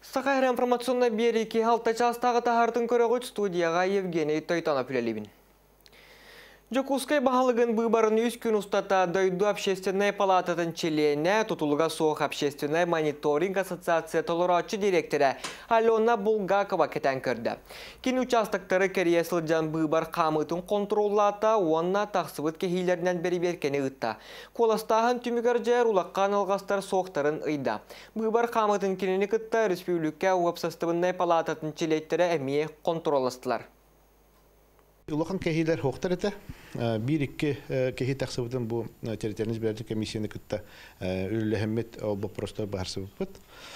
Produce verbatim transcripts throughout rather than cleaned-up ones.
Сақайыр информационна береке алты жастағы тағардың көрігіт студияға Евгений Тойтанов үлелебін. Жокускай бағалығын бұйбарын үз күн ұстата дойду общественной палататын члене тұтылыға соқ общественной мониторинг ассоциация толырачы директоры Алена Булгакова кетен көрді. Кен участықтары кәрие сылжан бұйбар қамытын контроллата, онна тақсыбыт кехейлерінен бері беркені ұтта. Коластағын түмігер жер улаққан алғастар соқтарын ұйда. Бұйбар қамытын кенені күтті республика уапсастыбынной палататын членеттері әмие контроластылар. Улахан кехилер хоқтар еті. Bir-iki kehi taqsıbıdan bu teriteriniz berdi komisyonu kıtta ürlehemmet ol bu prosta baharsıbıt.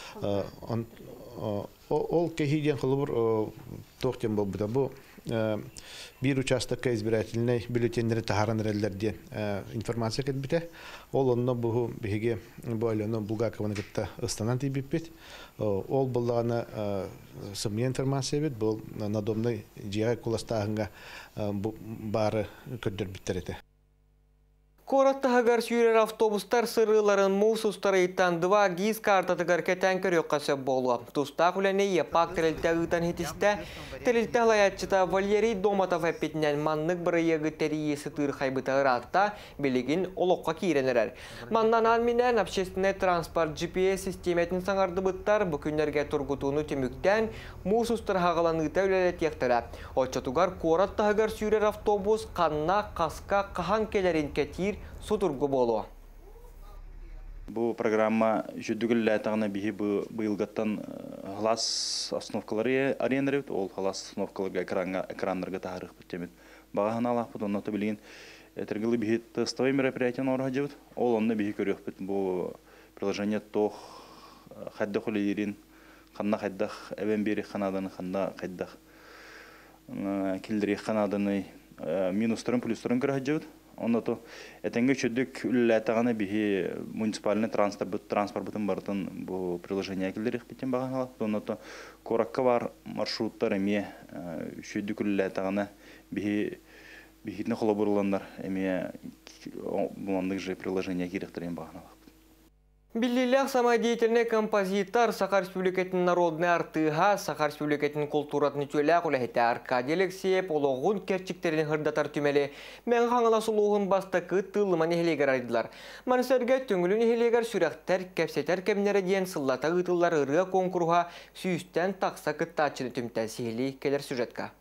Ol kehi diyen kılыбыр toğtyan bol buda bu bir участокка избирательный бюллетенleri taharanırlar diyen informasiya ketbite. Ol onunla bu bihiге bu Alena Bulgakova'nı kıtta ıstanan tibipit. Ol bullağına sımya informasiya bit. Bu nadımda ciğer kulastağınga бары көддер биттерете. Кораttahıgar sürер автобустар сырыларын мусустары иттандыва гиз картатыгар кетен көрөккасы болу. Туста хүләне епак тәрелтәгітан хетісті. Тәрелтә лаятчыта Валерий Доматов әпетінен маннық бірі егі тәрейесі тұр қайбытағыр атта білігін олыққа кейренерер. Маннанан менен общественный транспорт джи пи эс системетін саңарды бұттар бүкіндерге тұрғытуыны теміктен мусустар хағаланыта өлелет ектірі. Отчатугар Кораttahыgar sürер автобус қанна қасқа қахан келерін кетир Судургу болу. Бұл программа жүдігілі әтіғіне бейі бұйылғаттан ғылас основкалары аренерет, ол ғылас основкаларға экранларға тағырық бүттемет. Бағағын алақ бұд, оннаты білген әтіргілі бейі тестовый мероприятиян орға жауд. Ол онны бейі көрек бүт. Бұл приложение тоқ қайдақ олейерін, қанна қайдақ әбен бері қанадыны, қанна қайдақ келдері қанадыны минустарын, плюстарын көрі жауд. Оннато этенге чөдүк үлләтәгәне бихи муниципальный транспорт транспортын бартын бу приложение килдерих битен баганала. Оннато коракка бар маршруттар эме чөдүк үлләтәгәне бихи бихитне колобурландар эме буландык же приложение киректерен баганала. Биллилях самодеятельный композитор Сахар Республикатын народный артыға, Сахар Республикатын культуратын төләк үләхеті Аркадий Алексеев олығын керчіктерін ғырдатар түмелі. Мен қаңыла сұлуғын бастықы тылыман ехелегер айдылар. Манысырға түңілін ехелегер сүрәқтер, кәпсетер кәмнері дейін сыллата ғытылар ұрыға конкурға сүйістен тақса күттачыны түмтән сихили келер сюжетка.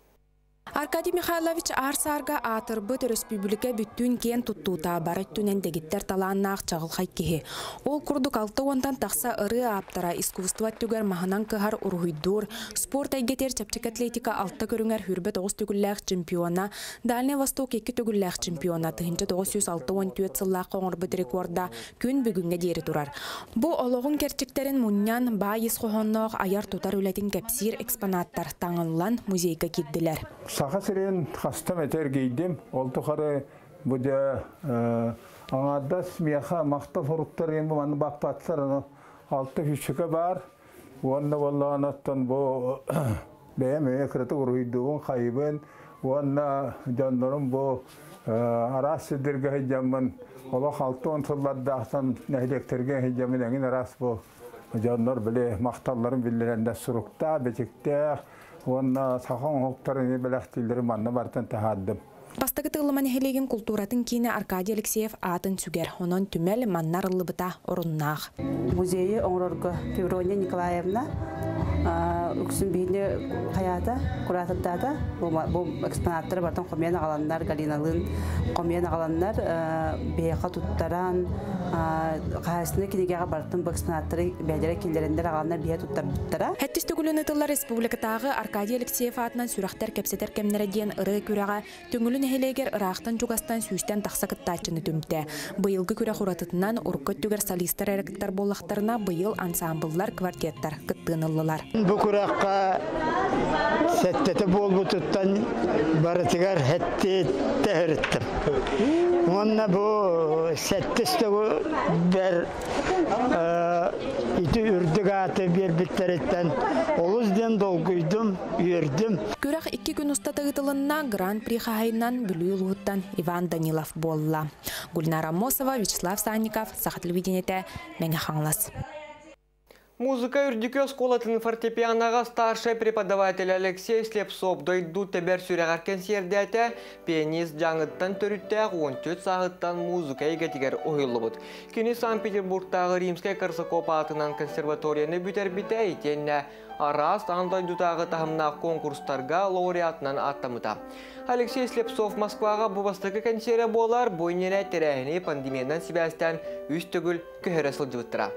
Аркадий Михайлович Арсарга атырбыт республика бүттүн кен туттута барыт түнен дегиттер талааннаақ чағыл хайкеhe. Ол курдук алты онтан тақса ыры аптара искусство түгер маханан кыхар урхуйдур, спорт айгетер чапчык атлетика алты көрүңер хүрбет оғыз түгілләқ чемпиона, Дальний Восток екі түгілләқ чемпиона, тыхынчы тоғыз жүз алты он төрт сыллақ қоңырбыт рекорда күн бүгінге дері турар. Бу олығын керчиктерін мұннян байыз қоғыннақ аяр тутар үләтін кәпсир экспонаттар таңылан музейға кидділер. Саха сирен хастам этер гейдем, ол тухары буде аңада смеха мақтал хоруктар ен бұманы бақпатсар, алты күшікі бар, онна боллағанаттан бұл бәйім өйекірті ұрғыдуын қайыбын, онна жандырым бұл арас сүдерге хейджамын, олақ алты он сылладдақтан нәйлектерге хейджамын әңін арас бұл жандар біле мақталларын білдерінде сұрықта, бәтекте, Онна сахан хоқтарын ебеләқтілдері манна бартын тахаддым. Бастығы тығылыман хелеген культуратын кейіне Аркадий Алексеев атын сүгер. Онын түмел маннар ылыбыта орыннақ. Музейі оңырғы Феврония Николаевна үксін бейіне қаята, құратыдады. Бұл экспонаттары бартын қомиян ағаландар, Галиналын қомиян ағаландар бейқа тұттаран, қайасыны кенегеға бартын бұл экспонаттары бәдері келдеріндер ағаландар бейе тұттар бұттара. Әттісті күлін ұтылар республикатағы Аркадий Алексеев атынан сүрақтар кәпсетер кәмнері дейін ұры көраға түңілін әхелегер ұрақтан жүгастан сүйістен тақса күттачыны түмті. Бұйылғы күрі құратытынан ұрқыт түгер солистар әрекеттер болақтарына бұйыл ансамбллар, квартеттар күттіңілілар. Бұл құраққа сәттеті бол бұтыттан барытығар әтті тәхіріттім. Онна бұл сәттістігі бір иті үрдіг аты бір біттереттен олызден долгүйдім, үйірдім. Күрақ екі күн ұстаты ғытылынна Гран-при қағайынан бүлі ұлғыттан Иван Данилов болла. Гүлнара Мосова, Вячеслав Санников, Сақат телевидениеті, Мәңі Қаңлас. Музыка үрдікі сколатын фортепианаға старший преподаватель Алексей Слепцов дойду тебер сүрәғаркен сердәті пианист жаңыттан төріттәқ он төрт сағыттан музыка егетігер ойылы бұд. Кені Санкт-Петербургтағы Римскай Корсаков атынан консерваторияны бүтер біті етенне арас андай дутағы тағымнақ конкурстарға лауреатынан аттамыта. Алексей Слепцов Москваға бұбастықы консерия болар бойнене терәйіні пандемиядан себәстен үстігіл көхері сылжывыттыра.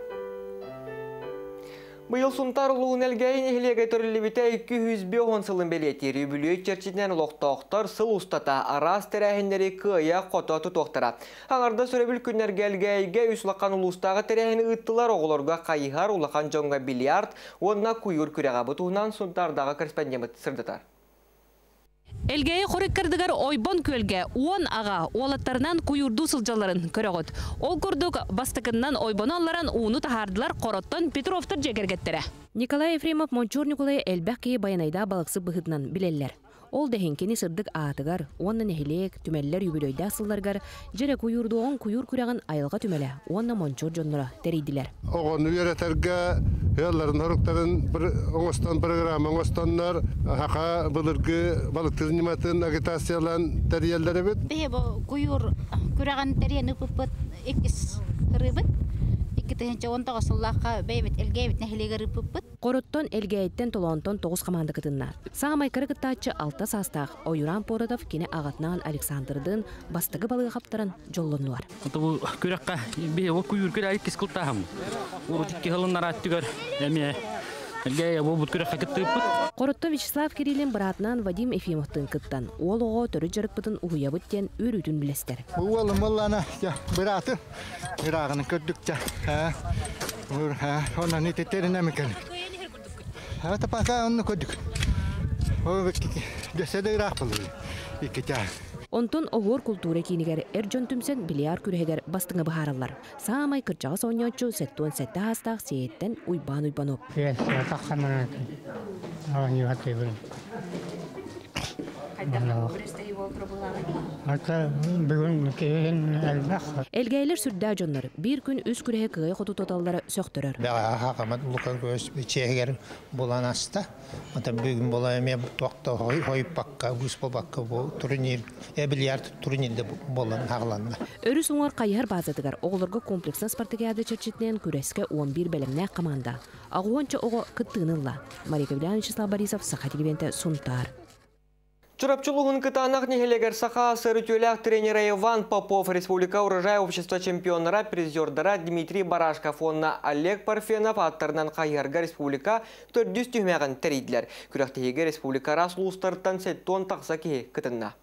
Быйыл сунтар улуын әлгәйін ehliege төрілібіте екі жүз он сылын белетері бүлөйт черчетінен лоқтоқтар сыл устата арас тәрәхіндері кыя қото тұтоқтара. Аңарда сөребіл күннерге әлгәйге үслаққан улустағы тәрәхіні ұттылар оғыларға қайығар улақан жоңға бильярд, онына күйір күреға бұтуынан сунтардағы корреспондент сырдытар. Элгейі қореккардығар ойбон көлге он аға олаттарынан күйірду сылжаларын көріғыд. Ол күрдік бастықыннан ойбон алларан уыны тахардылар қороттан Петровтар жегергеттері. Николай Ефремов Мончур Николай әлбәқ байнайда балықсы бұғыдынан білелер. Ол дәхенкені сырдық атығар, онны нәхілек, түмәлілер юбилойда асылларғар, жәрі күйірдуғын күйір күрәғын айылға түмәлі, онны Мончур жонлары тәрейділер. Оғын үйеретәрге ұяларын ұрықтарын оңыстан программа оңыстанлар, хақа бұлырғы балықты зіниматын агитациялан тәрелері бет? Бе бұл күйір күрәғын тәрені бұппыт екіс рыбыт. Қороттон әлгәйттен толонтон тоғыз команда кытынна. Сағамай кыргыттачы алта састақ Ойуран Породов кені ағатнаған Александрдың бастығы балығы қаптарын жоллынуар. Бұл көрәққа бе ол күйір көрі айт кескілтағым. Ол тікке ғылынлар аттығар әме. Қоротто Вячеслав Кириллин бұратынан Вадим Ефимовтың кыттан. Ол оғы түрі жарық бұтын ұғыя бұттен өр үтін білестер. Олы мұлланы бұратыр. Ирағының көрдікті. Онан ететтерін әмекені. Тапақа оны көрдік. Ол дөседі ирақ бұлы. Икетя. Онтон оғыр культура кейінігер әржон түмсен билияр күрегер бастыңы бұхаралар. Саамай кырчаға соңньочу сәттуан сәтті астақ сейеттен уйбан-уйбан оп. Элгейлер сүрдә жонлар bir күн үз күрәһе кыгы хоту тоталлары сөктөрөр. Хакамат лукан көс бичегер булан аста. Ата бүгүн була эме токто хойып бакка, үз бакка бу турнир, бильярд турнирде болан хагланна. Өрүс уңар кайыр базадыгар оглорго комплексный спартакиада чечетнен күрәскә он bir белемнә команда. Агуанча ого кыттынылла. Мария Вячеслав Борисов, Саха-Телевенте, Сунтар. Чурапчулугун кытанах нехелегер саха сырытюлях тренера Иван Попов, Республика урожай общества чемпионера, призердара Дмитрий Барашков, онна Олег Парфенов, аттарынан Кайырга Республика төрдүс түймәгін тәрейділер. Күрәқтегі Республика Расулустарттан сеттон тақса ке кытынна.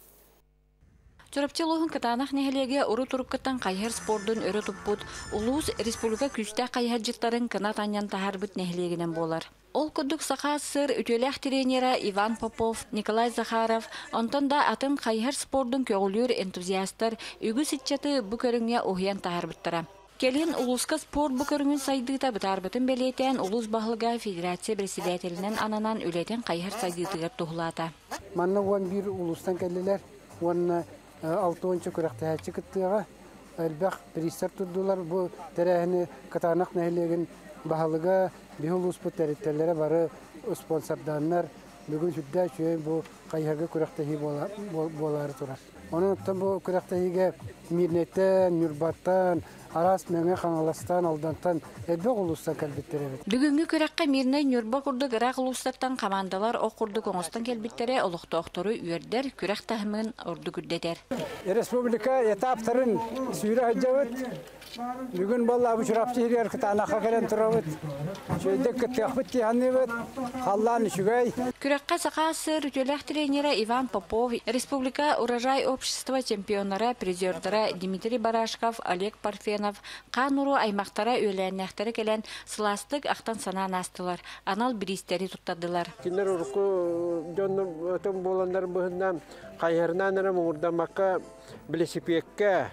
Чурапчулугун кытанах нехелеге уру туруккаттан Кайыр спордун өрі туппут, улус Республика күстә Кайыр жыттарын кына таньян тахарбыт нехелегенен болар. Ол күрдік сақа сыр үтелях тренера Иван Попов, Николай Захаров, онтон да атын Кайыр спордун көгілер энтузиастар үгі сетчаты бұ көріңе оғиян тахарбыттара. Келген улуска спорт бұ көріңін сайдыта бұтарбытын белетен улус бағылға федерация председателінен ананан үлетен Кайыр сайдытығыр тұғылата. Манна он bir улустан келелер, он алты ончы көріқтәйчі күттіға әлбәқ пристар тұрдылар бұл тәрәхіні катанақ нәхілеген бағылыға бихул успут тәреттерлері бары спонсорданнар бүгін сүдді шүйен бұл қайырғы көріқтәйі болары тұрар. Оның ұттан бұл көріқтәйіге Мирнеттен, Нүрбаттан, Арас мәңе қаңаластан, алдантан әлбәқ ұлыстан кәлбеттері. Бүгінгі көріққа Мирнай Нүрба күрді ғырақ ұлыстардан командалар оқырды қоңыстан кәлбеттері олықты оқтыры үйердер көріқ тахымын орды күрдедер. Республика етаптарын сүйрі әджауыт. Бүгін бұл абы жүрапты ерер кітанақа кәрен тұрауыт. Шөйдік күттіқпіт кейханнебіт. Қаллан үшігай. Күрәққа сақа сыр үтеләқ тренера Иван Попов, Республика урожай общества чемпионера, призердара Дмитрий Барашков, Олег Парфенов, Қануру аймақтара өләннәқтері келен сыластық ақтан санан астылар. Анал биристері тұттадылар. Кинер ұрқы жонның өтім боландар бұғындан қайырынан әрі мұңырдамаққа білесіпекке,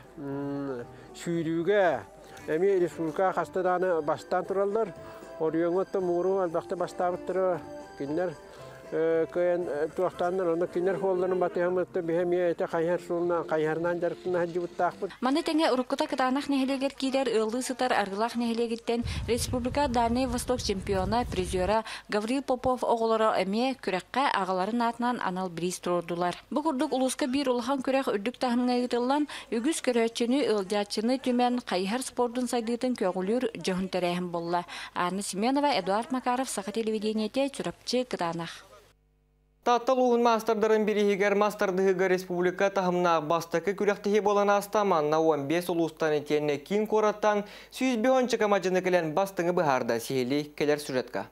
сүйрүүгө эми республика хастаданы бастан туралдар. Орюңотто муру албакта бастабыттыр кинер көен туақтаннан оны кинер холларын батыхамытты бихемия эте кайхар сулна кайхарнан жарктына хажыбыттаакпыт. Маны теңе уруккута кытаанах нехилегер кидер ылды сытар аргылах нехилегиттен Республика Дальний Восток чемпиона призера Гаврил Попов оголоро эме күрәккә агаларын атынан анал бриз турдулар. Бу курдук улуска бир улхан күрәк үрдүк тахынга ытылган үгүз көрәчүнү ылдячыны түмен кайхар спордун сайдытын көгүлүр жохун терәһим болла. Анна Семенова, Эдуард Макаров, Саха телевидениете, Чурапчы, Кытаанах. Татталуын мастардарын бірігер мастардығыға республика тахымна бастықы күректігі болан астаманна он бес улустан етенне кин кораттан сүйізбе ончыка мажыны келен бастыңы бұхарда сейлі келер сюжетка.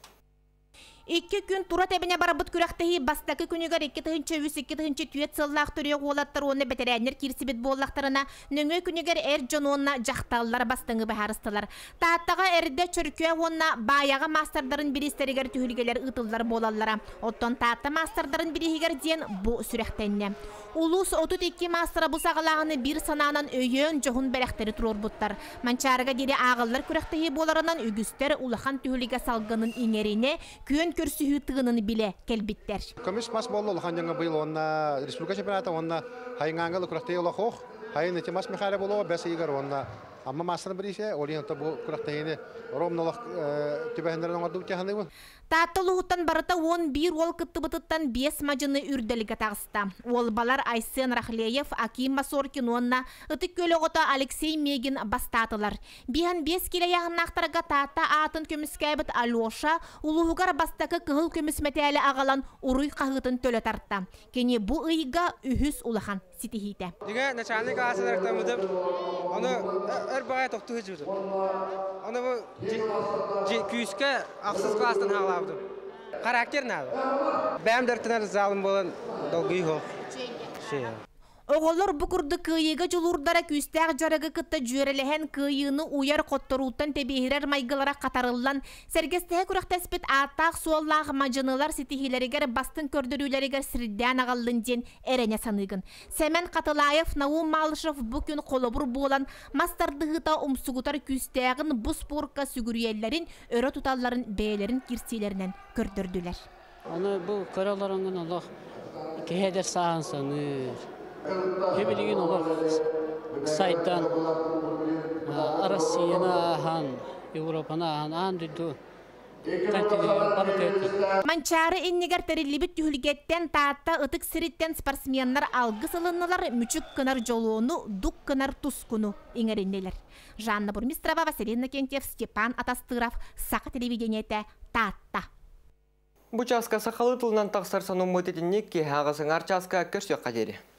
Икки күн тура тебіне барабыт күрәқтігі бастақы күнігер екі тығынчы үс екі тығынчы түйет сыллақ түрек олаттар оны бәтерәнер кирсібет боллақтарына нөңі күнігер әр жон онына жақталылар бастыңы бәхарыстылар. Тааттаға әрді чөркөе онына баяғы мастардарын бірістерігер түйілгелер ұтылар болалара. Оттон таатта мастардарын бірігер ден бұ сүрәқтенне. Улус отыз екі мастара бұл сағалағыны бір сананан өйен жоғын бәрәқтері тұрор бұттар. Манчарыға дере ағылар күрәқтігі боларынан үгістер улахан түйіліге салғының иңеріне күйен көрсүхү тыгынын биле келбиттер. Көмүс мас болду улахан жаңа быйыл онна республика чемпионаты онна хайыңангалы күрәктеги олохох. Хайын эти мас мехаре боло бес игер онна. Amma masını bir işe, oriyanta bu kurakta ромнолық түбәһендерін оңырды үтәхінді бұл. Тааттылығыттан барыта он bir ол кыттыбытыттан бес мажыны үрділігі тағыста. Ол балар Айсен Рахлеев, Аким Масоркин, онна ытык көлі ғота Алексей Мегин бастатылар. Бихан бес келе яғын нақтарға таатта атын көміскәйбіт Алоша, улуғығар бастақы кығыл көмісметәлі ағалан ұруй қағытын төлі тартта. Кені бұл ұйға үхіз улахан ситихейті. Деге начальник асыдырықтан мұдып, оны әр бағай тоқты үжіп. Оны бұл күйіске ақсыз кластан ғалабды. Характер нәді. Бәм дәртінер залым болын долгый ғол. Оғылыр бұқырды күйеге жылурдара күстәғ жарығы кытта жүйерелеген күйіні уяр қоттыруттан тебейірер майгылара қатарылан сәргестіғі күріқтәспет аттақ суаллағы мажынылар сетихилерігер бастың көрдірулерігер сірден ағалын ден әрене санығын. Сәмен Қатылаев, Наум Малышев бүкін қолыбыр болан мастардығыта умсуғытар күстәғын бұ спорка сүгірелерін, өрі тұталарын бәйлерін кирсилерінен көрдірділер. Оны бұл көрелеріңін олық кехедер саған саныр. Хебелеген олар сайттан Россияна ахан, Европана ахан, ахан дүрді Манчары иннигер терилибит тюхлигеттен таатта ытык сириттен спортсменнар алгы сылынналар мүчүк кынар жолуону, дук кынар тускуну иңериннелер. Жанна Бурмистрова, Василина Кентьев, Степан Атастыров, Саха телевидениете, таатта. Бұ часка сақалы тылынан тақсар сану мұтетінне ке ағасың арчаска көрсек қадері.